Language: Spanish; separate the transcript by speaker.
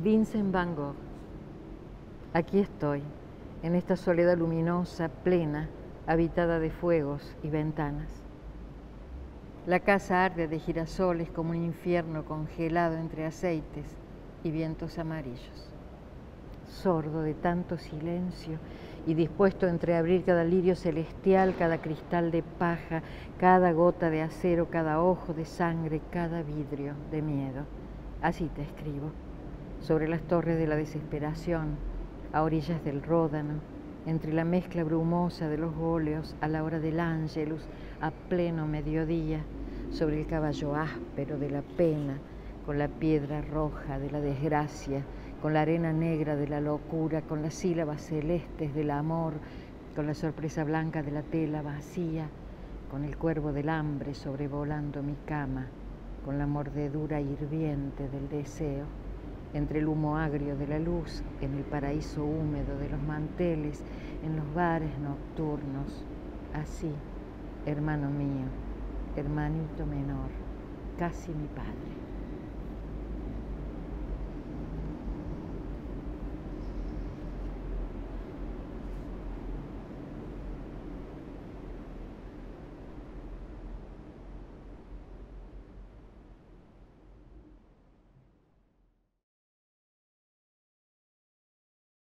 Speaker 1: Vincent van Gogh. Aquí estoy, en esta soledad luminosa, plena, habitada de fuegos y ventanas. La casa arde de girasoles como un infierno congelado entre aceites y vientos amarillos. Sordo de tanto silencio y dispuesto a entreabrir cada lirio celestial, cada cristal de paja, cada gota de acero, cada ojo de sangre, cada vidrio de miedo. Así te escribo, sobre las torres de la desesperación, a orillas del Ródano, entre la mezcla brumosa de los óleos, a la hora del Ángelus, a pleno mediodía, sobre el caballo áspero de la pena, con la piedra roja de la desgracia, con la arena negra de la locura, con las sílabas celestes del amor, con la sorpresa blanca de la tela vacía, con el cuervo del hambre sobrevolando mi cama, con la mordedura hirviente del deseo, entre el humo agrio de la luz, en el paraíso húmedo de los manteles, en los bares nocturnos. Así, hermano mío, hermanito menor, casi mi padre.